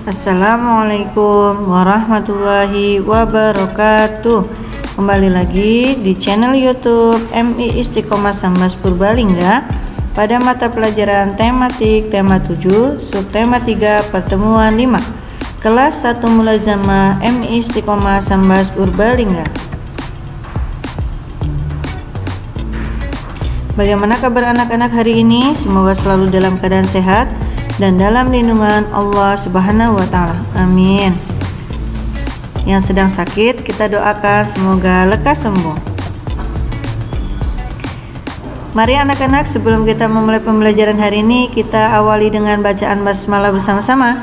Assalamualaikum warahmatullahi wabarakatuh. Kembali lagi di channel YouTube MI Istiqomah Sambas Purbalingga pada mata pelajaran tematik tema 7 subtema 3 pertemuan 5 kelas 1 mulazamah MI Istiqomah Sambas Purbalingga. Bagaimana kabar anak-anak hari ini? Semoga selalu dalam keadaan sehat dan dalam lindungan Allah Subhanahu wa Ta'ala. Amin. Yang sedang sakit, kita doakan semoga lekas sembuh. Mari anak-anak, sebelum kita memulai pembelajaran hari ini, kita awali dengan bacaan basmalah bersama-sama.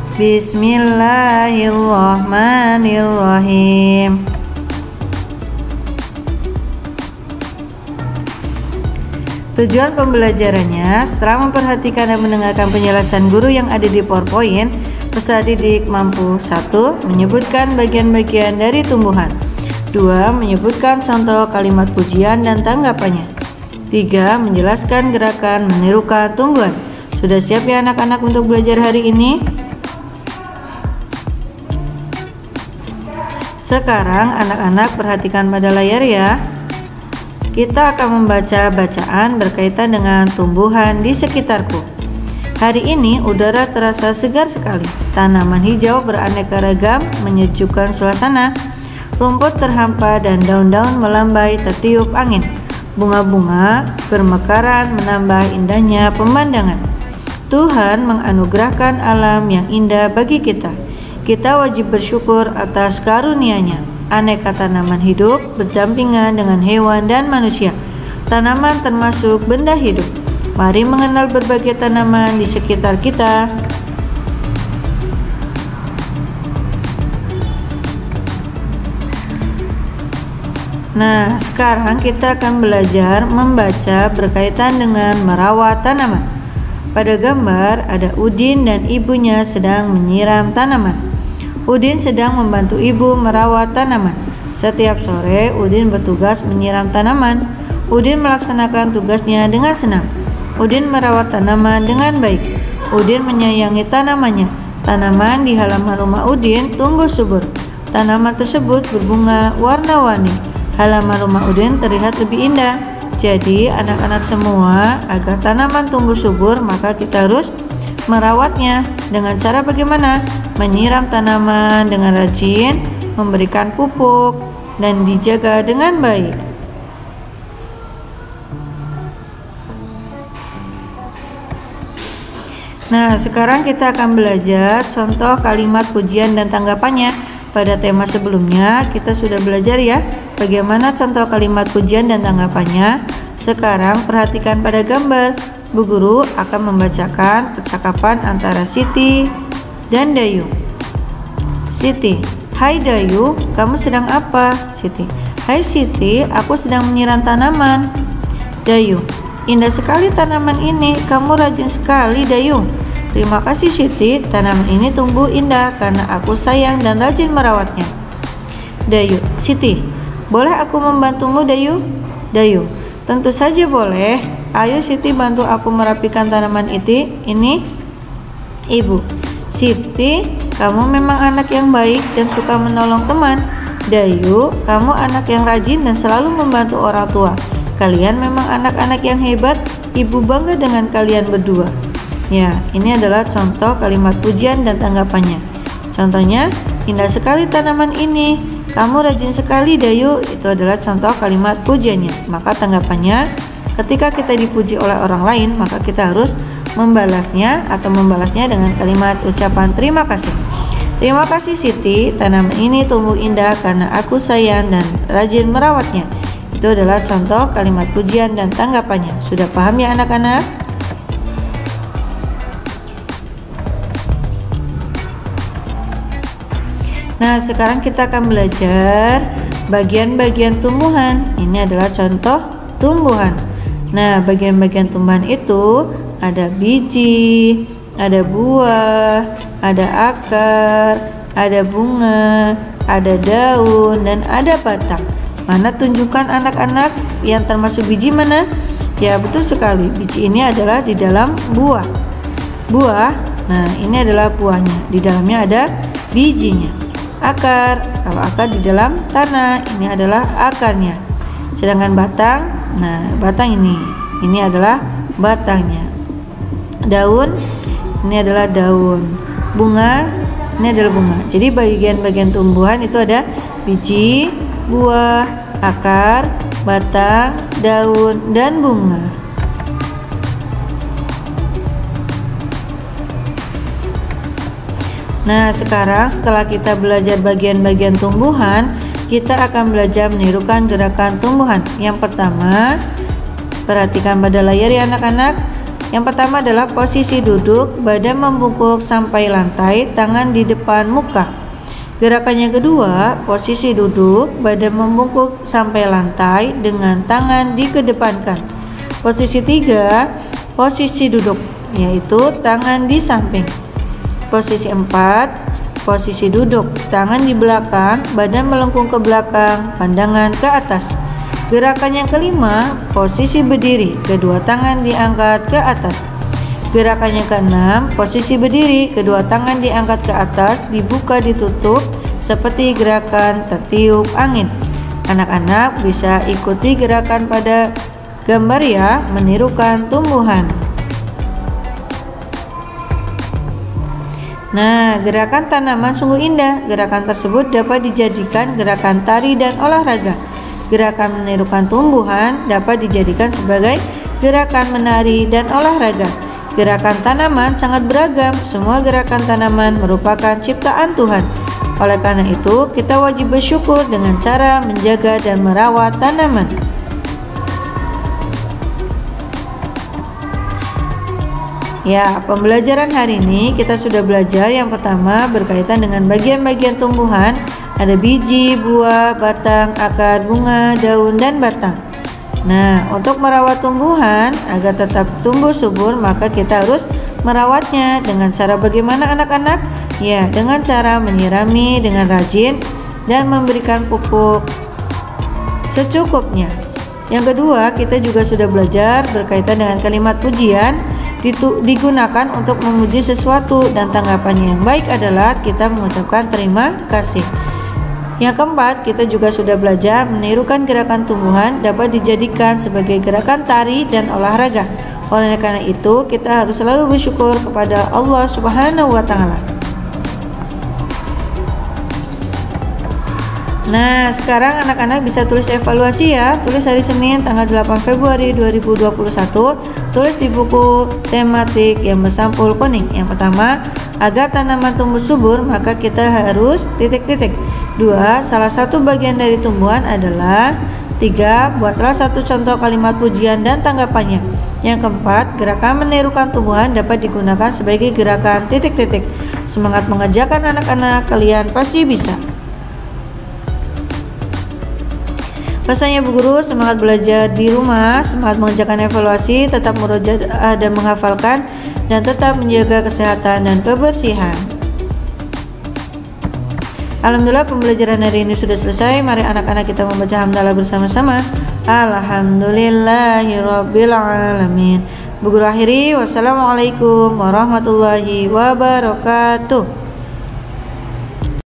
Bismillahirrahmanirrahim. Tujuan pembelajarannya, setelah memperhatikan dan mendengarkan penjelasan guru yang ada di PowerPoint, peserta didik mampu 1. Menyebutkan bagian-bagian dari tumbuhan. 2. Menyebutkan contoh kalimat pujian dan tanggapannya. 3. Menjelaskan gerakan menirukan tumbuhan. Sudah siap ya anak-anak untuk belajar hari ini? Sekarang anak-anak perhatikan pada layar ya. Kita akan membaca bacaan berkaitan dengan tumbuhan di sekitarku. Hari ini udara terasa segar sekali. Tanaman hijau beraneka ragam menyejukkan suasana. Rumput terhampar dan daun-daun melambai tertiup angin. Bunga-bunga bermekaran menambah indahnya pemandangan. Tuhan menganugerahkan alam yang indah bagi kita. Kita wajib bersyukur atas karunia-Nya. Aneka tanaman hidup berdampingan dengan hewan dan manusia. Tanaman termasuk benda hidup. Mari mengenal berbagai tanaman di sekitar kita. Nah, sekarang kita akan belajar membaca berkaitan dengan merawat tanaman. Pada gambar ada Udin dan ibunya sedang menyiram tanaman. Udin sedang membantu ibu merawat tanaman. Setiap sore Udin bertugas menyiram tanaman. Udin melaksanakan tugasnya dengan senang. Udin merawat tanaman dengan baik. Udin menyayangi tanamannya. Tanaman di halaman rumah Udin tumbuh subur. Tanaman tersebut berbunga warna-warni. Halaman rumah Udin terlihat lebih indah. Jadi anak-anak semua, agar tanaman tumbuh subur maka kita harus merawatnya. Dengan cara bagaimana? Menyiram tanaman dengan rajin, memberikan pupuk, dan dijaga dengan baik. Nah, sekarang kita akan belajar contoh kalimat pujian dan tanggapannya. Pada tema sebelumnya kita sudah belajar ya bagaimana contoh kalimat pujian dan tanggapannya. Sekarang perhatikan pada gambar. Bu Guru akan membacakan percakapan antara Siti dan Dayu. Siti, hai Dayu, kamu sedang apa? Siti, hai Siti, aku sedang menyiram tanaman. Dayu, indah sekali tanaman ini, kamu rajin sekali Dayu. Terima kasih Siti, tanaman ini tumbuh indah karena aku sayang dan rajin merawatnya. Dayu, Siti, boleh aku membantumu Dayu? Dayu, tentu saja boleh. Ayo Siti bantu aku merapikan tanaman ini. Ibu, Siti, kamu memang anak yang baik dan suka menolong teman. Dayu, kamu anak yang rajin dan selalu membantu orang tua. Kalian memang anak-anak yang hebat. Ibu bangga dengan kalian berdua. Ya, ini adalah contoh kalimat pujian dan tanggapannya. Contohnya, indah sekali tanaman ini. Kamu rajin sekali Dayu. Itu adalah contoh kalimat pujiannya. Maka tanggapannya, ketika kita dipuji oleh orang lain, maka kita harus membalasnya dengan kalimat ucapan terima kasih. Terima kasih Siti, tanaman ini tumbuh indah karena aku sayang dan rajin merawatnya. Itu adalah contoh kalimat pujian dan tanggapannya. Sudah paham ya anak-anak? Nah, sekarang kita akan belajar bagian-bagian tumbuhan. Ini adalah contoh tumbuhan. Nah, bagian-bagian tumbuhan itu ada biji, ada buah, ada akar, ada bunga, ada daun, dan ada batang. Mana tunjukkan anak-anak yang termasuk biji mana? Ya, betul sekali. Biji ini adalah di dalam buah. Buah Nah, ini adalah buahnya. Di dalamnya ada bijinya. Akar, kalau akar di dalam tanah, ini adalah akarnya. Sedangkan batang, nah batang ini adalah batangnya. Daun, ini adalah daun. Bunga, ini adalah bunga. Jadi bagian-bagian tumbuhan itu ada biji, buah, akar, batang, daun, dan bunga. Nah, sekarang setelah kita belajar bagian-bagian tumbuhan, kita akan belajar menirukan gerakan tumbuhan. Yang pertama, perhatikan pada layar ya anak-anak. Yang pertama adalah posisi duduk, badan membungkuk sampai lantai, tangan di depan muka. Gerakan yang kedua, posisi duduk, badan membungkuk sampai lantai dengan tangan dikedepankan. Posisi tiga, posisi duduk, yaitu tangan di samping. Posisi 4, posisi duduk, tangan di belakang, badan melengkung ke belakang, pandangan ke atas. Gerakan yang kelima, posisi berdiri, kedua tangan diangkat ke atas. Gerakan yang keenam, posisi berdiri, kedua tangan diangkat ke atas, dibuka ditutup seperti gerakan tertiup angin. Anak-anak bisa ikuti gerakan pada gambar ya, menirukan tumbuhan. Nah, gerakan tanaman sungguh indah. Gerakan tersebut dapat dijadikan gerakan tari dan olahraga. Gerakan menirukan tumbuhan dapat dijadikan sebagai gerakan menari dan olahraga. Gerakan tanaman sangat beragam. Semua gerakan tanaman merupakan ciptaan Tuhan. Oleh karena itu, kita wajib bersyukur dengan cara menjaga dan merawat tanaman. Ya, pembelajaran hari ini kita sudah belajar yang pertama berkaitan dengan bagian-bagian tumbuhan. Ada biji, buah, batang, akar, bunga, daun, dan batang. Nah, untuk merawat tumbuhan agar tetap tumbuh subur, maka kita harus merawatnya dengan cara bagaimana anak-anak? Ya, dengan cara menyirami dengan rajin dan memberikan pupuk secukupnya. Yang kedua, kita juga sudah belajar berkaitan dengan kalimat pujian digunakan untuk memuji sesuatu, dan tanggapannya yang baik adalah kita mengucapkan terima kasih. Yang keempat, kita juga sudah belajar menirukan gerakan tumbuhan dapat dijadikan sebagai gerakan tari dan olahraga. Oleh karena itu, kita harus selalu bersyukur kepada Allah Subhanahu wa Ta'ala. Nah, sekarang anak-anak bisa tulis evaluasi ya. Tulis hari Senin tanggal 8 Februari 2021. Tulis di buku tematik yang bersampul kuning. Yang pertama, agar tanaman tumbuh subur maka kita harus titik-titik. 2. Salah satu bagian dari tumbuhan adalah. 3. Buatlah satu contoh kalimat pujian dan tanggapannya. Yang keempat, gerakan menirukan tumbuhan dapat digunakan sebagai gerakan titik-titik. Semangat mengerjakan anak-anak, kalian pasti bisa. Pesannya Bu Guru, semangat belajar di rumah, semangat mengerjakan evaluasi, tetap murojaah dan menghafalkan, dan tetap menjaga kesehatan dan kebersihan. Alhamdulillah pembelajaran hari ini sudah selesai. Mari anak-anak kita membaca hamdalah bersama-sama. Alhamdulillahirabbil alamin. Bu Guru akhiri, wassalamualaikum warahmatullahi wabarakatuh.